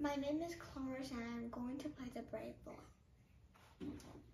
My name is Cloris and I'm going to play the brave boy.